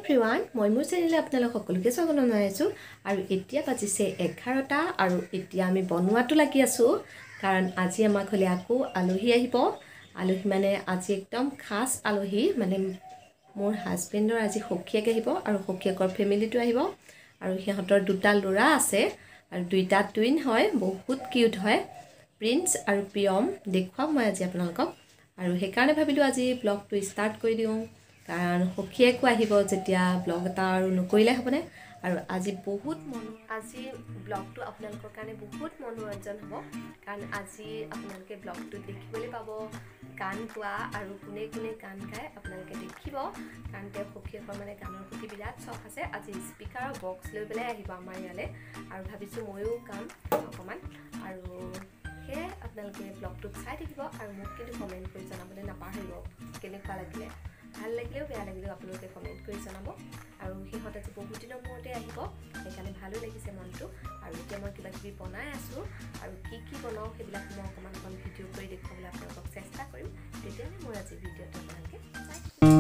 everyone মই মোৰ চেনেলে আপোনালোক সকলোকে স্বাগতম জনাইছো আৰু এতিয়া বাজিছে 11টা আৰু এতিয়া আমি বনোৱাটো লাগি আছো কাৰণ আজি আমাৰ ঘৰলে আকৌ আলহী আহিব আলহী মানে আজি একদম খাস আলহী মানে মোৰ হাজবেণ্ডৰ আজি সখিয়াক আহিব আৰু সখিয়াকৰ ফেমিলিটো আহিব আৰু সিহঁতৰ দুটা লৰা আছে আৰু দুইটা টুইন হয় বহুত কিউট হয় প্ৰিন্স আৰু প্ৰিয়ম দেখুৱাম মই আজি আপোনালোকক আৰু হেকাৰণে ভাবিলো আজি ব্লগটো ষ্টাৰ্ট কৰি দিও কাৰণ সখিয়াকো আহিব যেতিয়া ব্লগ এটা আৰু নকৰিলে হ'বনে আৰু আজি বহুত আজি ব্লগটো আপোনালোকৰ কাৰণে বহুত মনোৰঞ্জন হ'ব কাৰণ আজি আপোনালোকে ব্লগটো দেখিবলৈ পাব গান গোৱা আৰু কোনে কোনে গান গায় আপোনালোকে দেখিব কাৰণ তেওঁ সখিয়াকৰ মানে গানৰ প্ৰতি বিৰাট চখ আছে আজি স্পিকাৰৰ বক্স লৈ পেলাই আহিব আমাৰ ইয়ালে আৰু ভাবিছো ময়ো গাম অকমান আৰু হে আপোনালোকে ব্লগটো চাই থাকিব আৰু মোক কিন্তু কমেন্ট কৰি জনাবলৈ নাপাহৰিব কেনেকুৱা লাগিলে ভাল লাগিলেও বেয়া লাগিলেও আপোনালোকে কমেন্ট কৰি জনাব আৰু সিহঁত আজি বহুত দিনৰ মূৰতে আহিব সেইকাৰণে ভালো লাগিছে মনটো আৰু এতিয়া মই কিবা কিবি বনাই আছো আৰু কি বনাও সেইবিলাক মই অকমান ভিডিঅ' কৰি দেখুৱাবলৈ আপোনালোকক চেষ্টা কৰিম তেতিয়াহে মোৰ আজি ভিডিঅ'টো আপোনালোকে চাই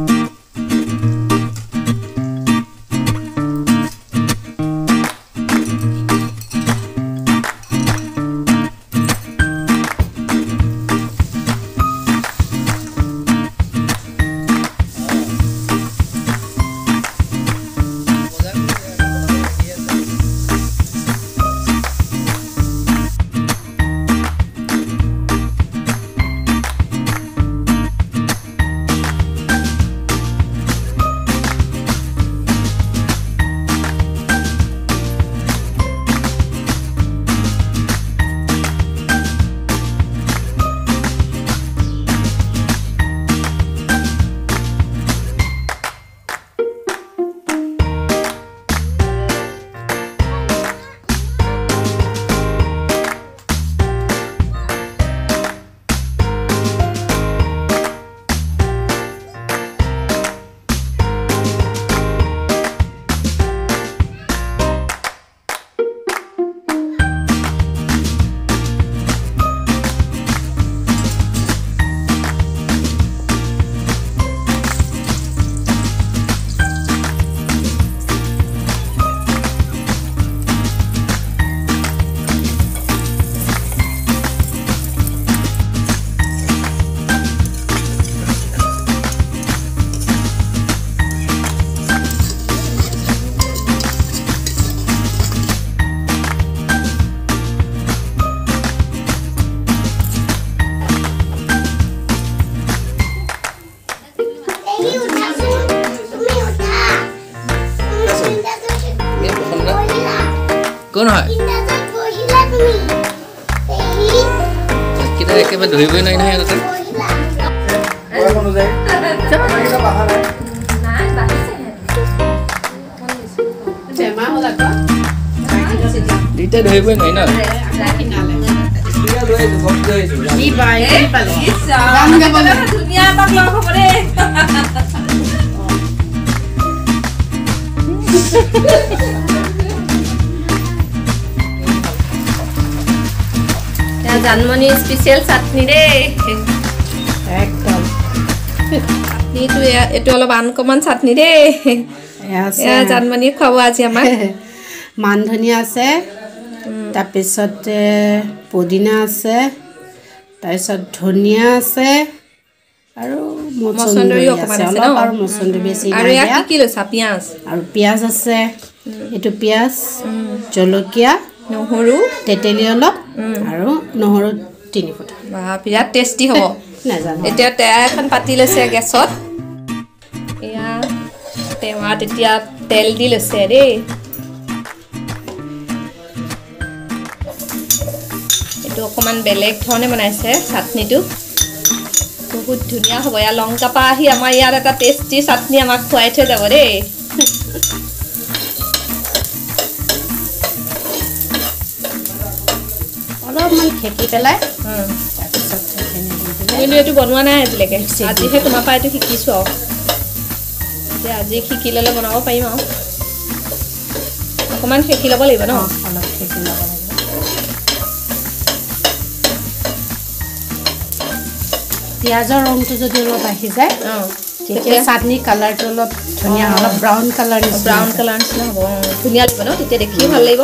কোন হয় কিটা একেবাৰে ধৰিবই নাই নহয় আগতে দুইটা ধৰিবই নাই ন জানমনি স্পেশাল চাটনি রে একদম চাটনিটো এটো অলপ আনকমন চাটনি রে জানমনি খাব আজি আমাৰ মান ধনিয়া আছে তাৰপিছত পুদিনা আছে তাৰপিছত ধনিয়া আছে আৰু মছন্দৰী অকমান আছে ন আৰু মছন্দৰী বেছি আৰু কি কি লৈছা পিয়াজ আৰু পিয়াজ আছে এটো পিয়াজ জলকীয়া নহৰু তেতেলী অলপ আৰু নহৰু 3 ফুট বা বিৰাট টেষ্টি হ'ব নাজানো এতিয়া তেৱা এখন পাতি লৈছে গেছত এয়া তেৱা তেতিয়া তেল দি লৈছে ৰে এটো অকমান বেলেগ ধৰণে বনাইছে চাটনিটো বহুত ধুনীয়া হ'ব ইয়া লংকা পা আহি আমাৰ ইয়াৰ এটা টেষ্টি চাটনি আমাক খুৱাই থৈ যাব ৰে অলপমান খেকি পেলাই তাৰপিছত কিন্তু এটো বনোৱা নাই আজিলৈকে আজিহে তোমাৰ পৰা এটো শিকিছো আৰু এতিয়া আজি শিকি ললে বনাব পাৰিম আৰু অকমান খেকি ল'ব লাগিব ন অলপ খেকি ল'ব লাগিব পিয়াজৰ ৰংটো যদি অলপ আহি যায় তেতিয়া চাটনি কালাৰটো অলপ ধুনীয়া অলপ ব্ৰাউন কালাৰ ব্ৰাউন কালাৰ নিচিনা হ'ব ধুনীয়া লাগিব ন তেতিয়া দেখিও ভাল লাগিব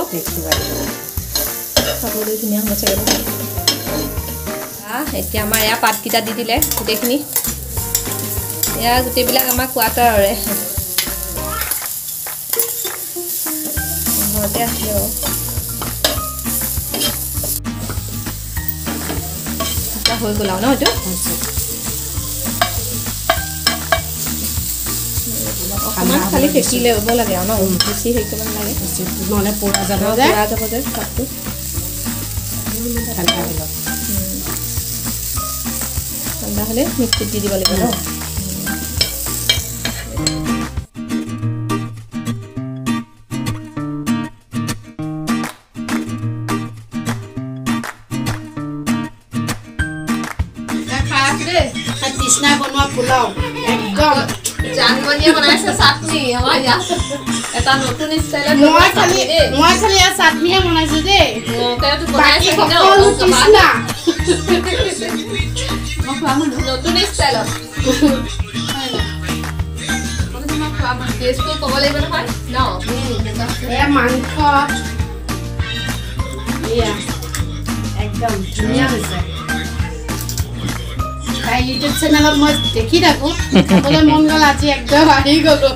খাবলৈ ধুনীয়া হ'ব চাগে এতিয়া আমাৰ এয়া পাতকেইটা দি দিলে গোটেইখিনি এয়া গোটেইবিলাক আমাৰ কোৱাটাৰৰে ঘৰতে আছিলে হৈ গ'ল আৰু ন এইটো অকণমান খালি সেকি ল'ব লাগে আৰু ন বেছি হেৰি কৰিব নালাগে নহ'লে পোৰা যাব যে কাপটো ঠাণ্ডা হ'লে মিক্সিত দি দিব লাগিব ন কৃষ্ণা বনোৱা পোলাও একদম জানমণিয়ে বনাইছে চাটনি আমাৰ ইয়াত এটা নতুন ষ্টাইলত মই খালি এয়া চাটনিহে বনাইছোঁ দেই বাকী সকলো কৃষ্ণা নতুন ষ্টাইলত টেষ্টটো ক'ব লাগিব নহয় ন এয়া মাংস এয়া একদম ধুনীয়া হৈছে তাই ইউটিউব চেনেলত মই দেখি থাকোঁ খাবলৈ মন গ'ল আজি একদম আহি গ'লো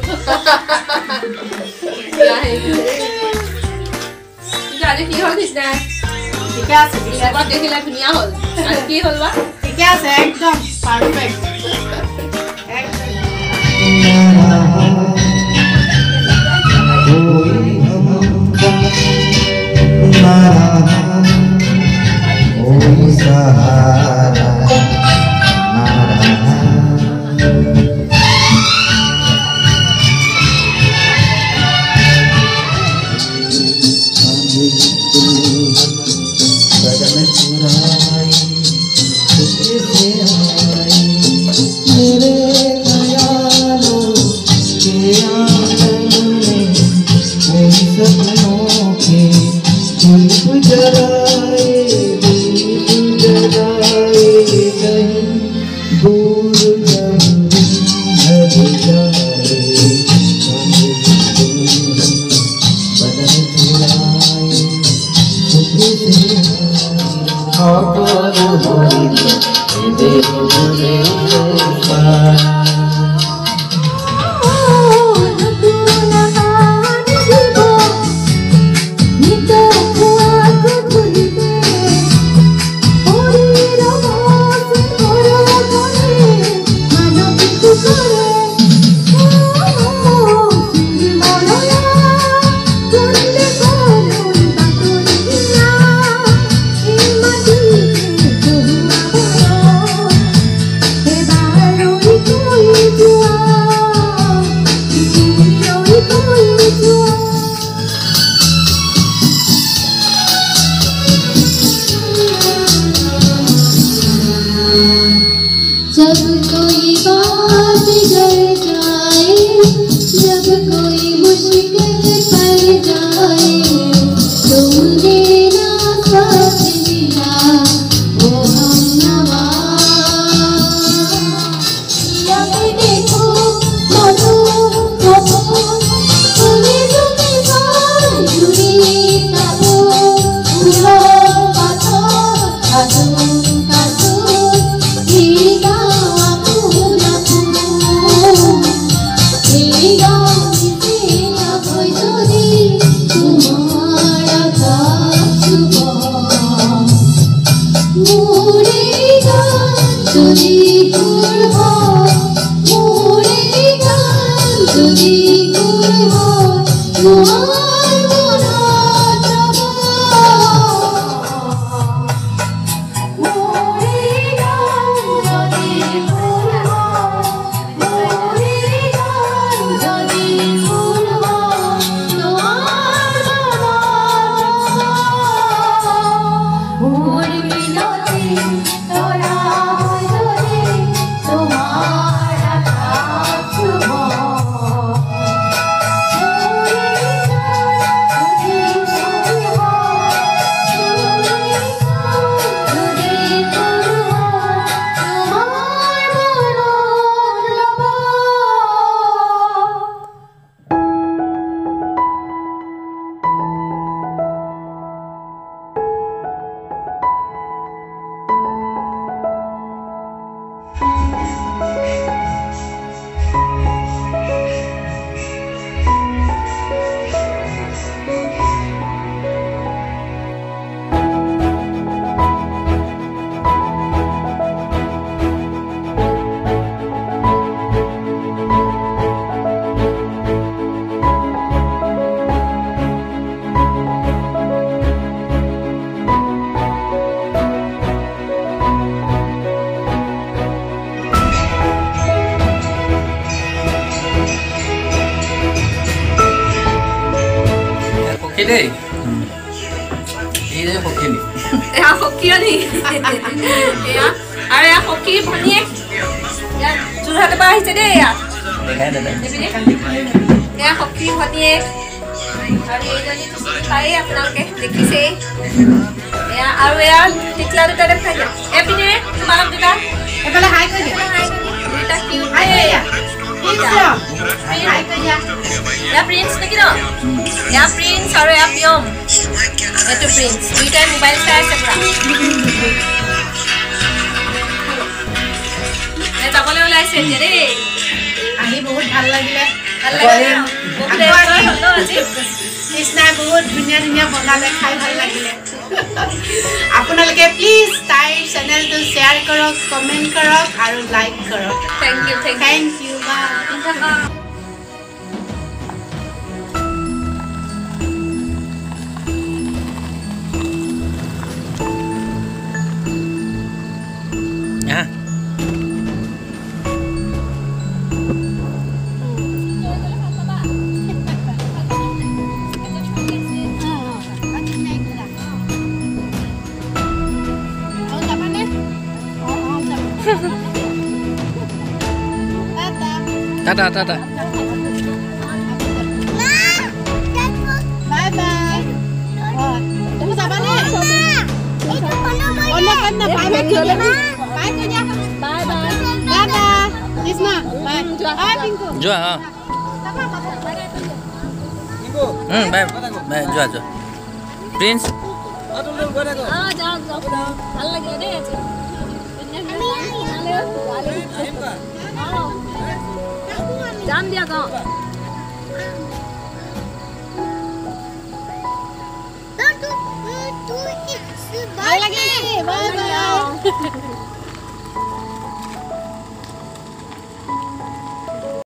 আজি কি হ'ল কৃষ্ণা ঠিকে আছে দেখিলে ধুনীয়া হ'ল আৰু কি হ'ল বা ঠিকে আছে একদম পাৰফেক্ট সখী দেই এই যে সখী নি এয়া সখী নি এয়া আৰু এয়া সখী ভনীয়েক এয়া যোৰহাটৰ পৰা আহিছে দেই এয়া দেখাই দাদা এয়া সখী ভনীয়েক আৰু এইজনী তাই আপোনালোকে দেখিছেই এয়া আৰু এয়া টিকলা দুটা দেখাই দিয়া এপিনে তোমালোক দুটা এফালে হাই কৰি দিয়া দুটা কিউট হাই কৰি দিয়া হাই কৰি দিয়া এয়া প্ৰিন্স নেকি ন এয়া প্ৰিন্স আৰু এয়া পিয়ম এইটো প্ৰিন্স দুইটাই মোবাইল চাই আছে পুৰা যাবলৈ ওলাইছে এতিয়া দেই আহি বহুত ভাল লাগিলে ভাল লাগে কৃষ্ণাই বহুত ধুনীয়া ধুনীয়া বনালে খাই ভাল লাগিলে আপোনালোকে প্লিজ তাইৰ চেনেলটো শ্বেয়াৰ কৰক কমেণ্ট কৰক আৰু লাইক কৰক thank you thank you bye হা টাটা টাটা বাই বাই তুমি যাবানে অন্য কাম না বাই বাই কৰি দিয়া বাই কৰি দিয়া bye bye Tata Krishna bye bye Pinku যোৱা বাই বাই যোৱা যোৱা প্ৰিন্স ভাল লাগিলে দেই যাম দিয়া